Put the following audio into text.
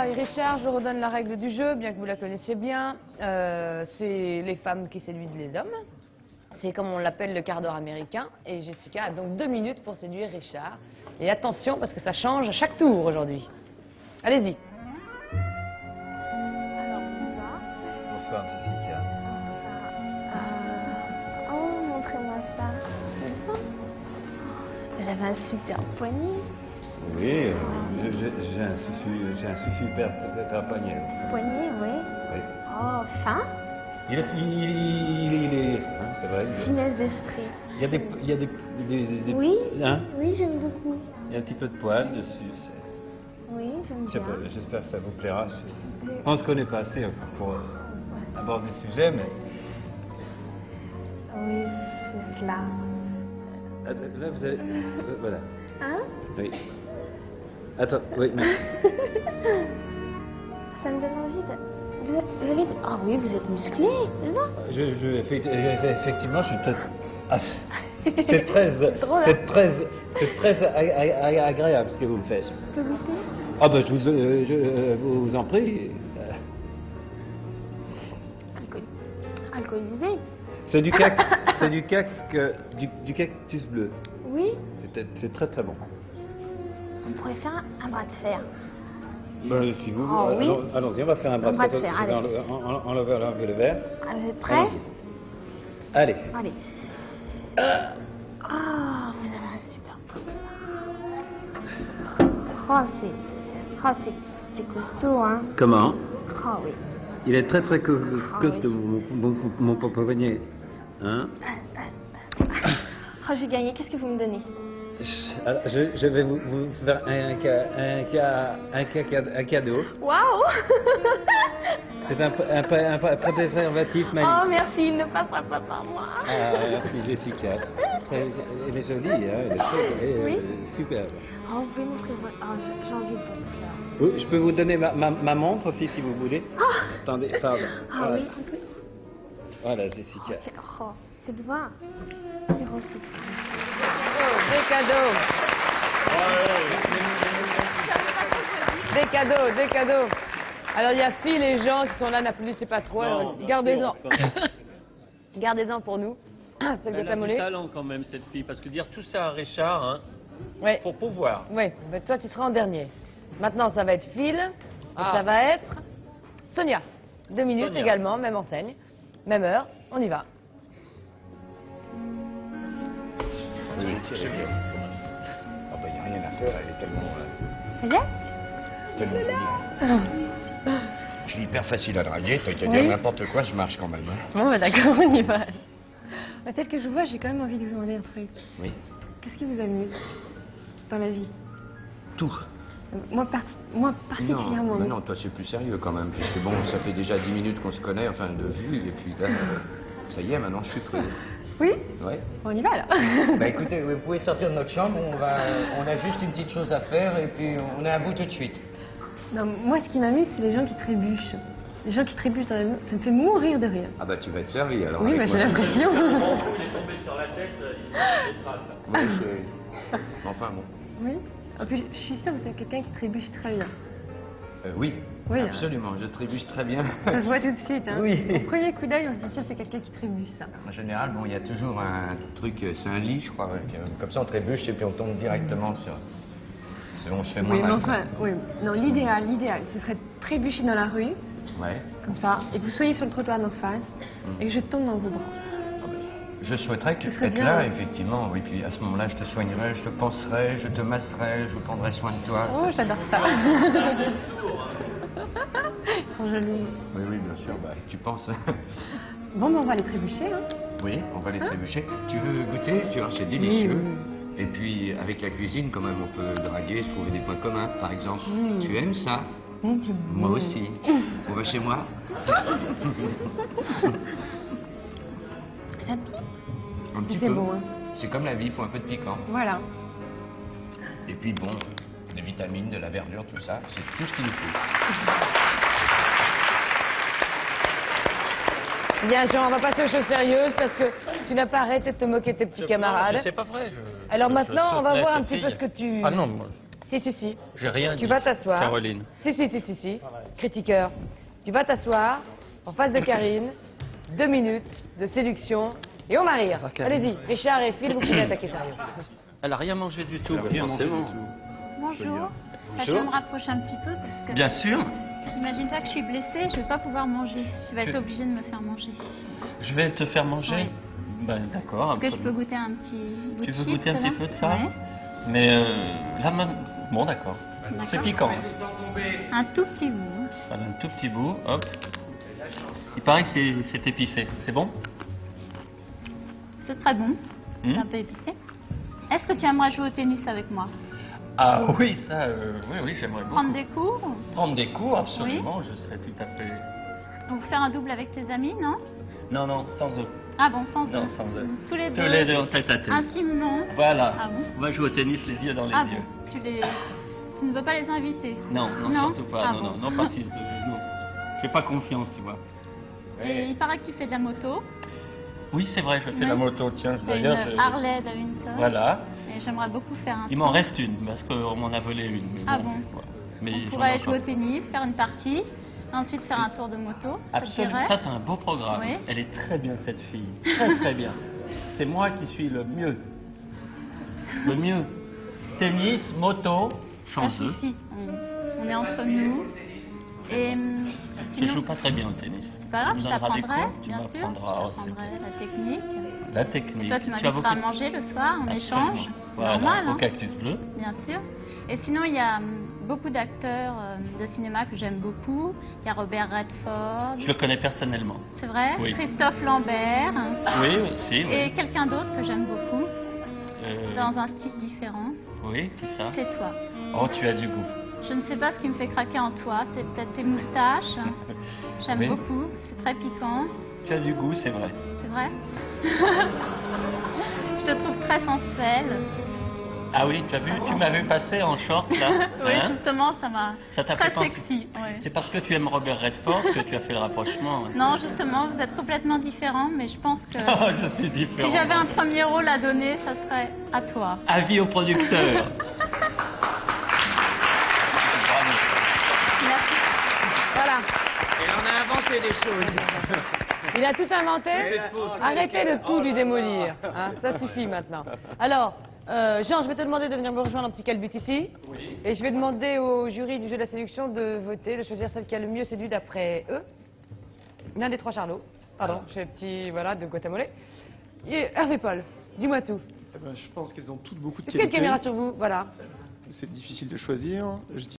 Cynthia et Richard, je redonne la règle du jeu, bien que vous la connaissiez bien. C'est les femmes qui séduisent les hommes. C'est comme on l'appelle le quart d'heure américain. Et Jessica a donc 2 minutes pour séduire Richard. Et attention, parce que ça change à chaque tour aujourd'hui. Allez-y. Alors, on va. Bonsoir Jessica. Oh, montrez-moi ça. C'est ça. Vous avez un super poignet. Oui, j'ai un super poignet. Poignet, oui. Oui. Oh, fin. Il est fin, c'est vrai. Finesse d'esprit. Il y a des Oui, hein, oui, j'aime beaucoup. il y a un petit peu de poil dessus. Oui, j'aime Je sais bien. pas, j'espère que ça vous plaira. On ne se connaît pas assez pour aborder le sujet, mais Oui, c'est cela. là vous avez... voilà. Hein? Oui. Attends, oui. Mais... Ça me donne envie de... Vous avez... Ah oui, vous êtes musclé, c'est ça? Effectivement, je suis très... Ah, c'est très, Drôle, hein? c'est très agréable ce que vous me faites. Je peux goûter? Ah ben je vous en prie. Alcoolisé? C'est du cactus bleu. Oui. C'est très très bon. On pourrait faire un bras de fer. Ben, si vous, Oh, oui. allons-y, on va faire un bras de fer. allez. Enlever le verre. Ah, vous êtes prêts? Allez. Allez. Ah, vous avez un super poignet. C'est costaud, hein? Comment? Ah oui. Il est très très costaud, mon poignet. Hein? Oh, j'ai gagné. Qu'est-ce que vous me donnez? Alors, je vais vous faire un cadeau. Waouh! C'est un préservatif magnifique. Oh, merci. Il ne passera pas par moi. Ah, merci Jessica. Elle est jolie, hein, elle est Oui. superbe. Oh, vous pouvez m'offrir votre... Oh, j'ai envie de votre fleur. Oui, je peux vous donner ma montre aussi si vous voulez. Attendez, pardon. Ah Voilà. oui, on peut... Voilà Jessica. C'est de voir. C'est rose. Oh, des cadeaux. Des cadeaux, des cadeaux. Alors, il y a Phil et Jean qui sont là, n'applaudissez pas trop. Alors, gardez-en. Gardez-en pour nous. Celle de Elle a du Tamoulé. talent quand même, cette fille, parce que dire tout ça à Richard, hein, Ouais. faut pouvoir. Oui, mais toi tu seras en dernier. Maintenant ça va être Phil, et Ah. ça va être Sonia. 2 minutes Sonia. également, même enseigne, même heure, on y va. Ah bah, il n'y a rien à faire, elle est tellement... Ça y est? tellement jolie. Je suis hyper facile à draguer, t'as qu'à Oui. dire n'importe quoi, je marche quand même. Hein. Bon, bah, d'accord, on y va. Bah, tel que je vous vois, j'ai quand même envie de vous demander un truc. Oui. Qu'est-ce qui vous amuse dans la vie? Tout. Moi particulièrement. Non, toi c'est plus sérieux quand même, puisque bon, ça fait déjà 10 minutes qu'on se connaît, enfin de vue, et puis là, ça y est, maintenant je suis prêt. Oui? Ouais. Bon, on y va alors. Bah écoutez, vous pouvez sortir de notre chambre, on a juste une petite chose à faire, et puis on est à bout tout de suite. Non, moi, ce qui m'amuse, c'est les gens qui trébuchent. Les gens qui trébuchent dans la vie, ça me fait mourir de rire. Ah bah tu vas être servi alors. Oui, bah, avec j'ai moi. l'impression. Il est tombé sur la tête, il a des traces. Ouais, enfin bon. Oui. En plus, je suis sûre que vous êtes quelqu'un qui trébuche très bien. Oui, Oui, absolument, je trébuche très bien. Ça se voit tout de suite. Hein. Oui. Au premier coup d'œil, on se dit, tiens, c'est quelqu'un qui trébuche, ça. En général, bon, il y a toujours un truc, c'est un lit, je crois, comme ça on trébuche et puis on tombe directement sur... On se fait moins Oui, mais mal. enfin, oui. Non, l'idéal, ce serait de trébucher dans la rue, Ouais. comme ça, et que vous soyez sur le trottoir d'en face, et que je tombe dans vos bras. Je souhaiterais que Ce tu serait sois bien, là, oui. effectivement. Oui, puis à ce moment-là, je te soignerai, je te penserai, je te masserai, je prendrai soin de toi. Oh, j'adore ça. Ils sont jolis. Oui, oui, bien sûr, bah, tu penses. Bon, ben, on va les trébucher, hein. Oui, on va les trébucher. Tu veux goûter? Tu vois, c'est délicieux. Et puis, avec la cuisine, quand même, on peut draguer, se trouver des points communs, par exemple. Tu aimes ça? Moi aussi. On va chez moi? Ça pique. Un petit C'est peu. bon, hein. C'est comme la vie, il faut un peu de piquant. Voilà. Et puis bon, des vitamines, de la verdure, tout ça, c'est tout ce qu'il nous faut. Bien Jean, on va passer aux choses sérieuses parce que tu n'as pas arrêté de te moquer de tes petits camarades. C'est pas vrai. Alors maintenant, on va voir un petit peu ce que tu... Ah non, moi, Si. J'ai rien dit. Tu vas t'asseoir. Caroline. Si. Critiqueur. Tu vas t'asseoir en face de Karine. 2 minutes de séduction. Et on va rire. Allez-y, Richard et Phil, vous pouvez attaquer sérieux. Elle a rien mangé du tout, Rien mangé forcément. du tout. Bonjour. Je vais me rapprocher un petit peu parce que... Bien sûr. Imagine-toi que je suis blessée, je vais pas pouvoir manger. Tu vas être Tu- obligé de me faire manger. Je vais te faire manger. Oui. Ben, d'accord. Est-ce que je peux absolument. goûter un petit bout Tu de veux chips, goûter un là petit peu de ça Ouais. Mais là, bon, d'accord. C'est piquant. Un tout petit bout. Voilà, un tout petit bout. Hop. Il paraît que c'est épicé. C'est bon? C'est très bon. C'est un peu épicé. Est-ce que tu aimerais jouer au tennis avec moi? Ah oui, ça, oui, j'aimerais beaucoup. Prendre des cours? Prendre des cours, absolument. Je serais tout à fait. Ou faire un double avec tes amis, non? Non, sans eux. Ah bon, sans Non, eux. sans eux. Tous les Tous deux. les deux en tête à tête. Intimement. Voilà. Ah bon? On va jouer au tennis les yeux dans les Ah yeux. bon. Tu ne veux pas les inviter? Non, surtout pas. Ah non, bon. non, pas si. Non. J'ai pas confiance, tu vois. Et il paraît que tu fais de la moto. Oui, c'est vrai, je fais Oui. la moto. Tiens, Tu as d'ailleurs, une Harley Davidson. Voilà. Et j'aimerais beaucoup faire un Il tour. m'en reste une parce qu'on m'en a volé une. Mais Ah bon? voilà. Mais On j'en ai pourrait jouer au encore. tennis, faire une partie, ensuite faire un tour de moto. Ça te Absolument. dirait? Ça, c'est un beau programme. Oui. Elle est très bien, cette fille. Très, très bien. C'est moi qui suis le mieux. Le mieux. Tennis, moto, sans Ça eux. suffit. On est entre nous. Et Je sinon, joue pas très bien au tennis. c'est pas grave, Tu je me donneras des t'apprendrai, cours, tu bien sûr. Je m'apprendras. Oh, c'est t'apprendrai la technique. la technique. Et toi, tu as m'inviteras à beaucoup- manger le soir, on Absolument. échange. Voilà, Normal, au hein, cactus bleu. bien sûr. Et sinon, il y a beaucoup d'acteurs de cinéma que j'aime beaucoup. Il y a Robert Redford, Je le connais personnellement. c'est vrai, Oui. Christophe Lambert, Oui, aussi. Oui. et quelqu'un d'autre que j'aime beaucoup, Euh, dans un style différent. oui, qui ça? C'est toi. Oh, tu as du goût. Je ne sais pas ce qui me fait craquer en toi, c'est peut-être tes moustaches. J'aime Oui. beaucoup, c'est très piquant, Tu as du goût, c'est vrai. c'est vrai. Je te trouve très sensuelle. Ah oui, tu as vu, tu m'as vu passer en short là. Oui, hein? justement, ça m'a Ça t'a très fait penser. sexy. ouais. C'est parce que tu aimes Robert Redford que tu as fait le rapprochement. Non, justement, vous êtes complètement différents, mais je pense que Oh, je suis différent. si j'avais un premier rôle à donner, ça serait à toi. Avis au producteur. Bravo. Merci. Voilà. Et on a inventé des choses. Il a tout inventé. Arrêtez de tout lui démolir. Hein, ça suffit maintenant. Alors, Jean, je vais te demander de venir me rejoindre un petit calbut ici. Oui. Et je vais demander au jury du jeu de la séduction de voter, de choisir celle qui a le mieux séduit d'après eux. L'un des 3 Charlots. Pardon, j'ai un petit, voilà, de Guatemala. Et Hervé Paul, dis-moi tout. Eh ben, je pense qu'elles ont toutes beaucoup de Est-ce qu'il y a une qualités. caméra sur vous? Voilà. C'est difficile de choisir. Je